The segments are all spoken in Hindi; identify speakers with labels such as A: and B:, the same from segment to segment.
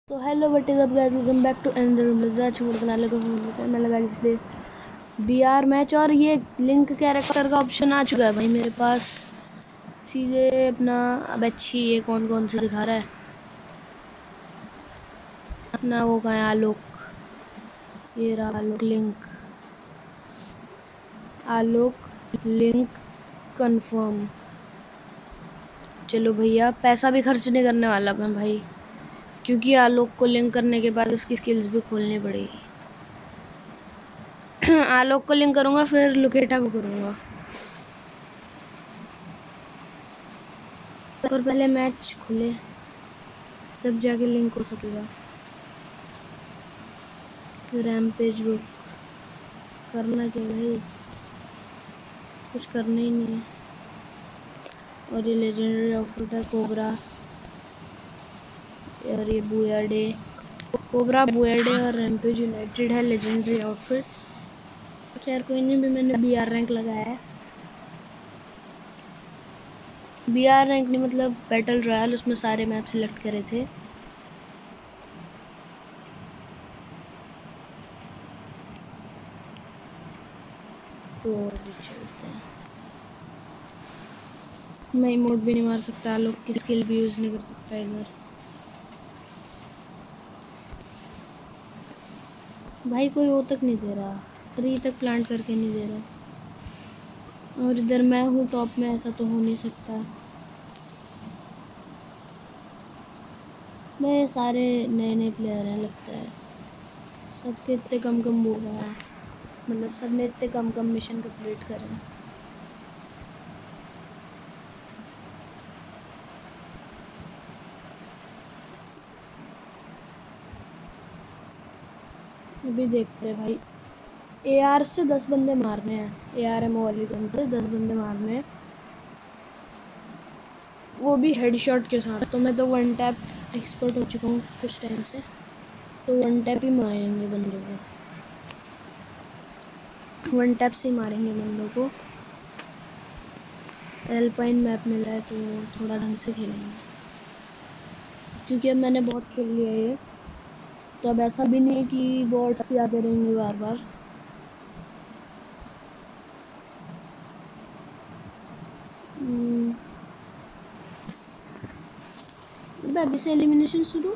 A: तो hello what is up guys, welcome back to another video. बना लगा मैं लगा इसलिए बीआर मैच और ये लिंक कैरेक्टर का ऑप्शन आ चुका है भाई मेरे पास। सीधे अपना अब अच्छी ये कौन कौन से दिखा रहा है अपना वो कहाँ है आलोक। ये रहा आलोक लिंक कंफर्म। चलो भैया पैसा भी खर्च नहीं करने वाला मैं भाई, क्योंकि आलोक को लिंक करने के बाद उसकी स्किल्स भी खोलनी पड़ेगी। आलोक को लिंक करूंगा फिर लोकेटा को करूंगा, और पहले मैच खुले तब जाके लिंक हो सकेगा। रैमपेज बुक करना क्या भाई, कुछ करना ही नहीं है। और ये लेजेंडरी आउटफिट है कोबरा और ये booyah day, cobra booyah day और रैमपेज यूनाइटेड है लेजेंडरी आउटफिट। खैर कोई नहीं, भी मैंने बीआर रैंक लगाया है। बीआर रैंक नहीं मतलब बैटल रॉयल, उसमें सारे मैप सिलेक्ट करे थे। तो अभी चलते हैं। मैं इमोट भी नहीं मार सकता, लोग की स्किल भी यूज़ नहीं कर सकता इधर। भाई कोई वो तक नहीं दे रहा, ट्री तक प्लांट करके नहीं दे रहा। और इधर मैं हूँ टॉप में, ऐसा तो हो नहीं सकता। मैं सारे नए नए प्लेयर हैं लगता है, सबके इतने कम कम वो है, मतलब सब ने इतने कम कम मिशन कंप्लीट करे। अभी देखते हैं भाई, एआर से 10 बंदे मारने हैं, एआरएमओ वाली गन से 10 बंदे मारने हैं, वो भी हेडशॉट के साथ। तो मैं तो वन टैप एक्सपर्ट हो चुका हूँ कुछ टाइम से, तो वन टैप ही मारेंगे बंदों को, वन टैप से ही मारेंगे बंदों को। एल्पाइन मैप मिला है तो थोड़ा ढंग से खेलेंगे, क्योंकि अब मैंने बहुत खेल लिया है ये, तो अब ऐसा भी नहीं है कि बॉट्स ही आते रहेंगे बार बार। अभी से एलिमिनेशन शुरू।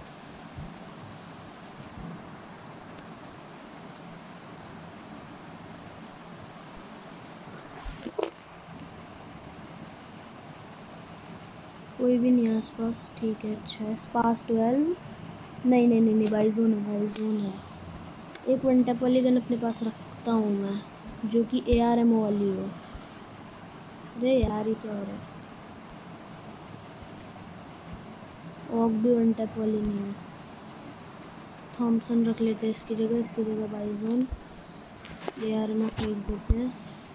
A: कोई भी नहीं है आसपास, ठीक है अच्छा है। स्पास 12 नहीं नहीं नहीं नहीं, बाइजोन है, बाइजोन है। एक वन टैप वाली गन अपने पास रखता हूँ मैं, जो कि एआरएमओ वाली हो। अरे यार ये क्या हो रहा है, ऑक भी वन टैप वाली नहीं है। थॉमसन रख लेते हैं इसकी जगह बाइजोन। एआरएमओ फेंक देते हैं।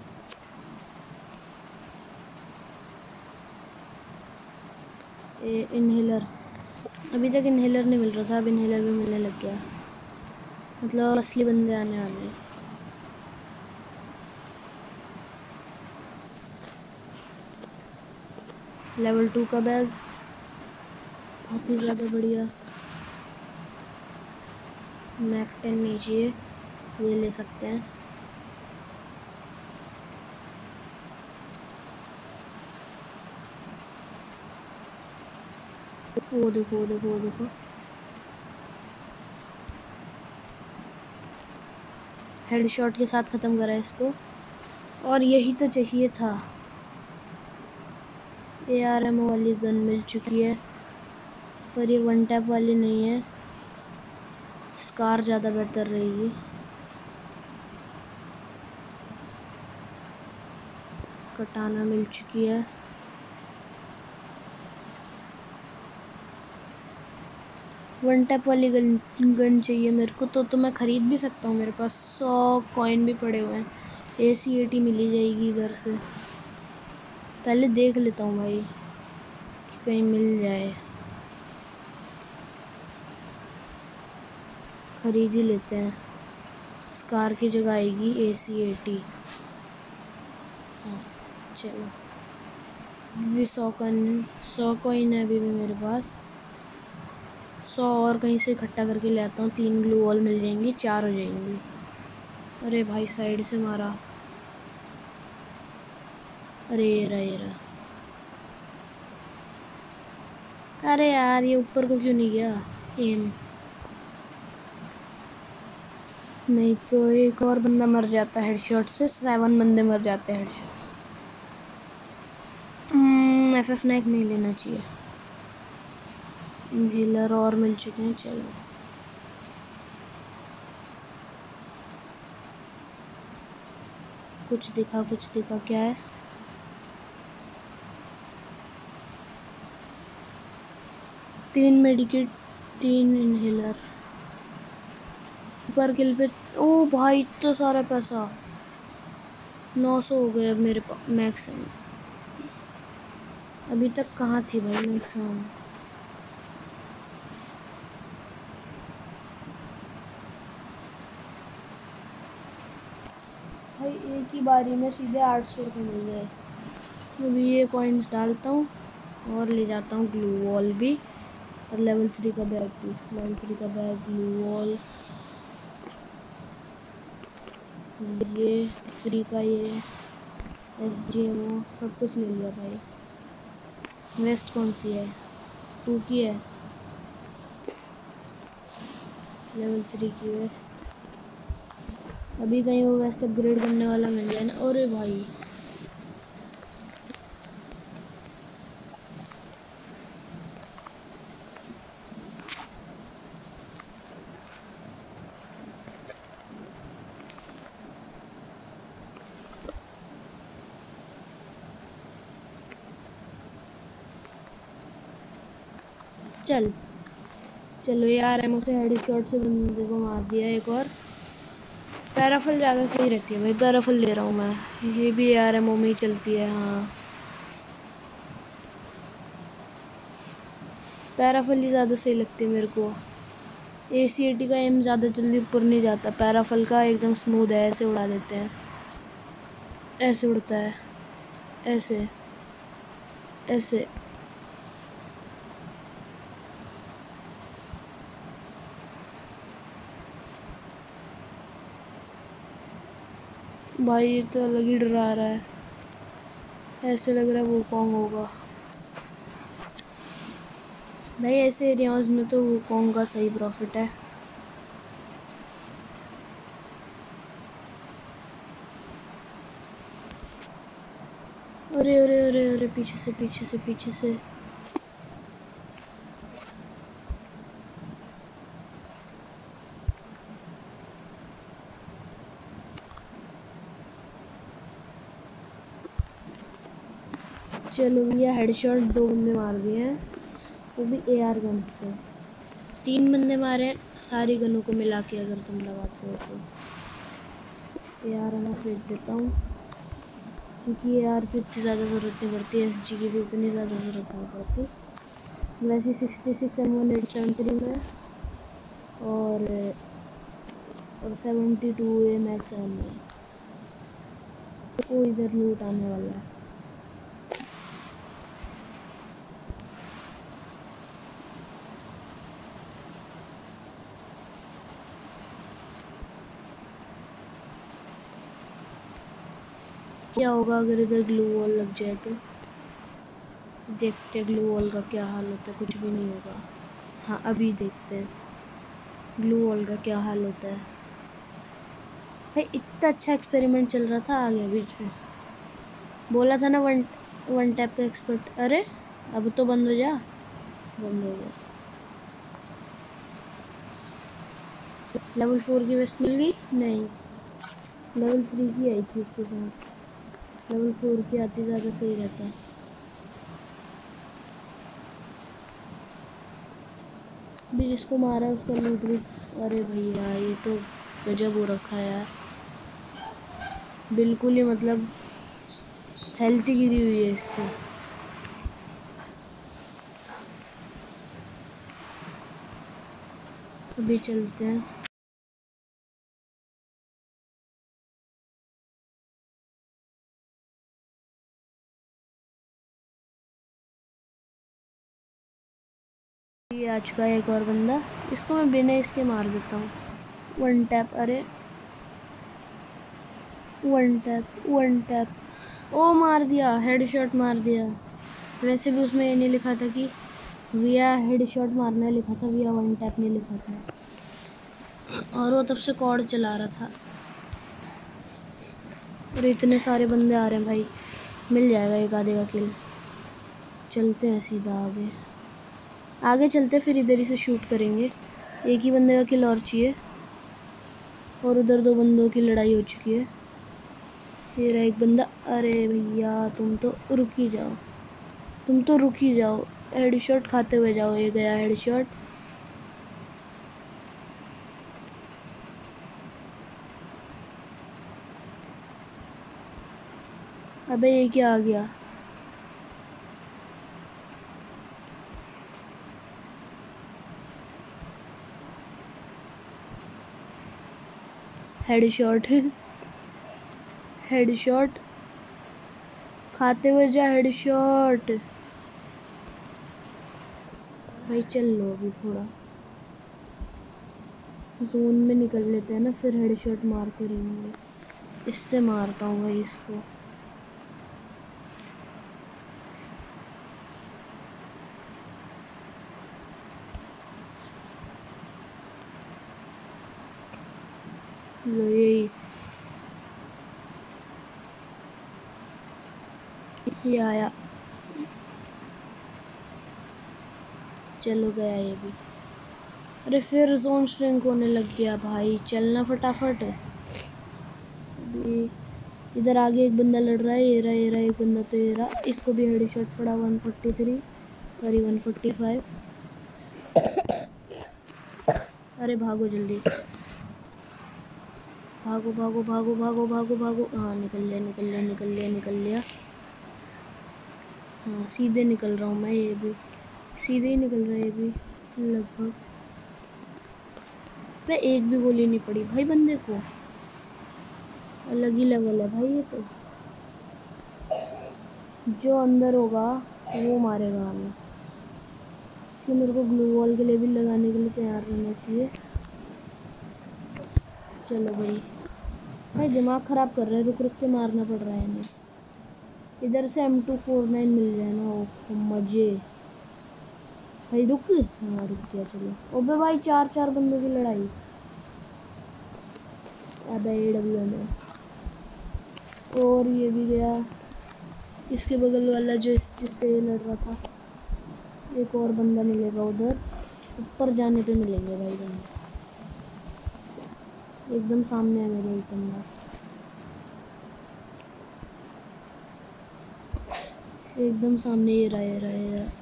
A: इनहेलर, अभी तक इनहेलर नहीं मिल रहा था, अब इनहेलर भी मिलने लग गया, मतलब असली बंदे आने वाले हैं। लेवल 2 का बैग बहुत ही ज़्यादा बढ़िया। मैक 10 नहीं चाहिए, ये ले सकते हैं। वो देखो वो देखो वो देखो, हेडशॉट के साथ ख़त्म करा इसको, और यही तो चाहिए था। एआरएमओ वाली गन मिल चुकी है, पर ये वन टैप वाली नहीं है, स्कार ज़्यादा बेहतर रहेगी। कटाना मिल चुकी है। वन टैप वाली गन चाहिए मेरे को, तो मैं ख़रीद भी सकता हूँ, मेरे पास 100 कॉइन भी पड़े हुए हैं। ACAT मिली जाएगी इधर से, पहले देख लेता हूँ भाई कि कहीं मिल जाए, ख़रीद ही लेते हैं। स्कार की जगह आएगी ACAT। हाँ चलो, अभी भी 100 कॉइन है अभी भी मेरे पास। 100 और कहीं से इकट्ठा करके ले आता हूँ। 3 ग्लू वॉल मिल जाएंगी, 4 हो जाएंगी। अरे भाई साइड से मारा। अरे ये रहा। अरे यार ये ऊपर को क्यों नहीं गया एम। नहीं तो एक और बंदा मर जाता है हेडशॉट से। 7 बंदे मर जाते हैं हेडशॉट से। FF नाइफ नहीं लेना चाहिए। इनहेलर और मिल चुके हैं। चलो कुछ दिखा क्या है। तीन मेडिकेट, 3 इनहेलर। पर किल पे ओ भाई इतना सारा पैसा। 900 हो गए अब मेरे पास मैक्सिमम। अभी तक कहाँ थी भाई मैक्सिमम। भाई एक ही बारी में सीधे 800 रुपये मिल गए। अभी ये कॉइन्स डालता हूँ और ले जाता हूँ ग्लू वॉल भी और लेवल 3 का बैग भी। लेवल 3 का बैग, ग्लू वॉल, ये फ्री का ये SGMO सब कुछ ले लिया भाई। वेस्ट कौन सी है? 2 की है। लेवल 3 की वेस्ट। अभी कहीं वो वेस्ट अपग्रेड करने वाला मिल जाए ना। अरे भाई चलो यार एमओ से हेडशॉट से बंदे को मार दिया एक और। पैराफल ज़्यादा सही रहती है भाई। पैराफल ले रहा हूँ मैं। ये भी यार एमओ में ही चलती है। हाँ पैराफल ही ज़्यादा सही लगती है मेरे को। ACAT का एम ज़्यादा जल्दी ऊपर नहीं जाता। पैराफल का एकदम स्मूथ है, ऐसे उड़ा देते हैं। ऐसे उड़ता है, ऐसे ऐसे। भाई ये तो अलग ही डरा रहा है। ऐसे लग रहा है वो कौन होगा भाई। ऐसे एरियाज में तो वो कौन का सही प्रॉफिट है। अरे अरे अरे अरे पीछे से पीछे से पीछे से। चलो भैया हेडशॉट 2 बंदे मार दिए हैं, वो भी AR गन से। 3 बंदे मारे सारी गनों को मिला के अगर तुम लगाते हो तो। AR मैं फेंक देता हूँ क्योंकि AR की इतनी ज़्यादा ज़रूरत नहीं पड़ती। SG की भी उतनी ज़्यादा ज़रूरत नहीं पड़ती। वैसे 66 M1873 में और 72 AMX7 में। वो इधर लूट आने वाला है। क्या होगा अगर इधर ग्लू वॉल लग जाए तो? देखते ग्लू वॉल का क्या हाल होता है। कुछ भी नहीं होगा। हाँ अभी देखते हैं ग्लू वॉल का क्या हाल होता है। भाई इतना अच्छा एक्सपेरिमेंट चल रहा था, आ गया बीच में। बोला था ना वन टैप का एक्सपर्ट। अरे अब तो बंद हो जा। बंद हो गया। लेवल 4 की वेस्ट मिल गई? नहीं, लेवल 3 की आई थी उसके साथ। लेवल 4 की आती ज़्यादा सही रहता। भी जिसको मारा उसका लूट भी। अरे भैया ये तो गजब हो रखा है यार। बिल्कुल ही मतलब हेल्थ ही गिरी हुई है इसकी। अभी चलते हैं। ये आ चुका है एक और बंदा, इसको मैं बिना इसके मार देता हूँ। वन टैप, अरे वन टैप, ओ मार दिया, हेडशॉट मार दिया। वैसे भी उसमें ये नहीं लिखा था कि विया हेडशॉट मारना लिखा था, विया वन टैप नहीं लिखा था। और वो तब से कॉर्ड चला रहा था। और इतने सारे बंदे आ रहे हैं भाई, मिल जाएगा एक आधे का किल। चलते हैं सीधा आगे, आगे चलते, फिर इधर ही से शूट करेंगे। एक ही बंदे का किल और चाहिए, और उधर दो बंदों की लड़ाई हो चुकी है। ये रहा एक बंदा। अरे भैया तुम तो रुक ही जाओ, तुम तो रुक ही जाओ, हेडशॉट खाते हुए जाओ। ये गया हेडशॉट। अबे ये क्या आ गया? हेडशॉट हेडशॉट खाते हुए जा, हेडशॉट। भाई चल लो, अभी थोड़ा जोन में निकल लेते हैं ना, फिर हेडशॉट मार करेंगे। इससे मारता हूँ भाई इसको। लो ये आया, चलो गया ये भी। अरे फिर जोन श्रिंक होने लग गया भाई, चलना फटाफट। इधर आगे एक बंदा लड़ रहा है, ये रहा एक बंदा, तो ये रहा। इसको भी हेडशॉट पड़ा, 143, सॉरी 145। अरे भागो जल्दी, भागो भागो भागो भागो भागो भागो। हाँ निकल लिया निकल लिया निकल लिया निकल लिया। हाँ सीधे निकल रहा हूँ मैं, ये भी सीधे ही निकल रहा है ये भी लगभग। पे एक भी गोली नहीं पड़ी भाई बंदे को, अलग ही लेवल है भाई ये तो। जो अंदर होगा वो मारेगा हमें, इसलिए मेरे को ग्लू वॉल के लिए भी लगाने के लिए तैयार रहना चाहिए। चलो भाई, भाई दिमाग ख़राब कर रहा है, रुक रुक के मारना पड़ रहा है इन्हें। इधर से M249 मिल जाए ना, ओ मज़े। भाई रुक, हाँ रुक गया, चलो। ओबे भाई चार चार बंदों की लड़ाई। अबे AWM है, और ये भी गया। इसके बगल वाला जो जिससे ये लड़ रहा था, एक और बंदा मिलेगा उधर, ऊपर जाने पे मिलेंगे भाई बंदे। एकदम सामने है मेरे एक बंदा, एकदम सामने। ये रहा ये रहा ये रहा।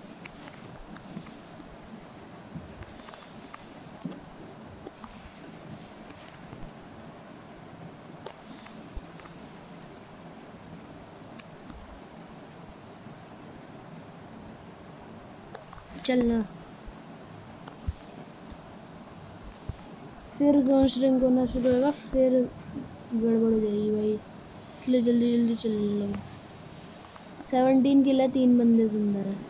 A: चलना, फिर जोन श्रिंक होना शुरू होगा, फिर गड़बड़ हो जाएगी भाई, इसलिए जल्दी जल्दी चल लो। 17 किल है, 3 बंदे जिंदा है।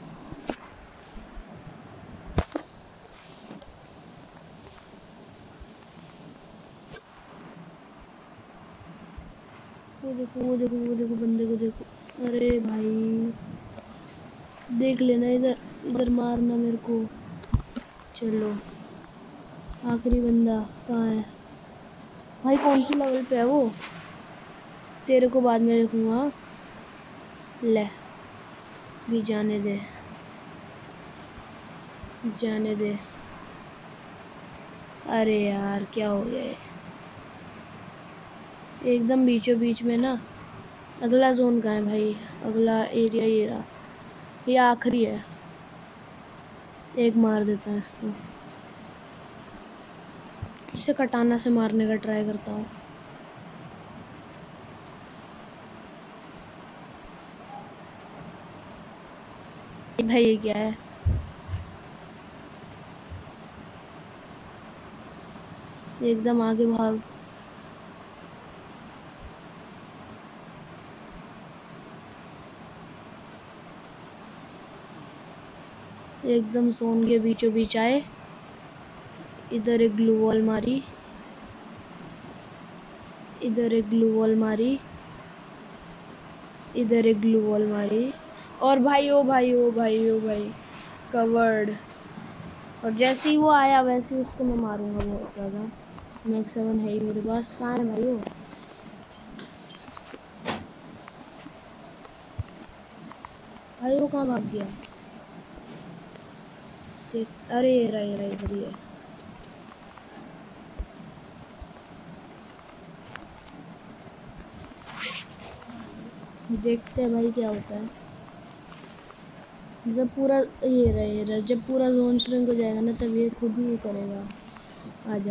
A: वो देखो वो देखो वो देखो बंदे को देखो। अरे भाई देख लेना, इधर इधर मारना मेरे को। चलो आखिरी बंदा कहाँ है भाई? कौन सी लेवल पे है वो? तेरे को बाद में देखूंगा। ले भी जाने दे, जाने दे। अरे यार क्या हो गया? एकदम बीचों बीच में ना। अगला जोन कहाँ है भाई? अगला एरिया ये रहा, ये आखिरी है। एक मार देता है इसको, इसे कटाना से मारने का ट्राई करता हूँ। भाई ये क्या है? एकदम आगे भाग। एकदम जोन के बीचों बीच आए, इधर एक ग्लू वॉल मारी, इधर एक ग्लू वॉल मारी, इधर एक ग्लू वॉल मारी, और भाई ओ भाई ओ भाई ओ भाई कवर्ड। और जैसे ही वो आया वैसे ही उसको मैं मारूंगा बहुत ज़्यादा। मैक्स 7 है ही मेरे पास। कहाँ है भाई वो? भाई वो कहाँ भाग गया? देख, अरे ये रहा, ये रहा, इधर ही है। देखते हैं भाई क्या होता है। जब पूरा ये रहा, जब पूरा जोन श्रिंक हो जाएगा ना तब ये खुद ही करेगा। आजा,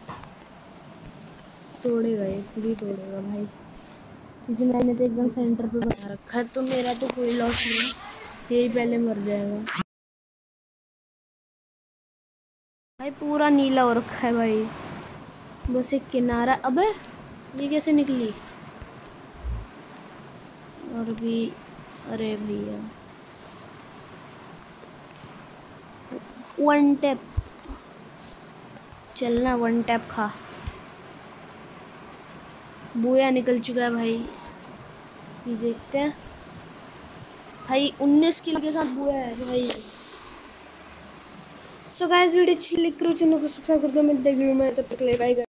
A: तोड़ेगा, ये खुद ही तोड़ेगा भाई, क्योंकि मैंने तो एकदम सेंटर पे बना रखा है, तो मेरा तो कोई लॉस नहीं, यही पहले मर जाएगा। भाई पूरा नीला हो रखा है भाई, बस एक किनारा। अबे ये कैसे निकली? और भी, अरे भैया, वन टैप चलना, वन टैप खा। बूया निकल चुका है भाई, ये देखते हैं भाई। 19 किल के साथ बूया है भाई। सो गाइस, वीडियो अच्छी लगी करो, चैनल को सब्सक्राइब कर दो। मिलते हैं वीडियो में, तब तक ले बाय।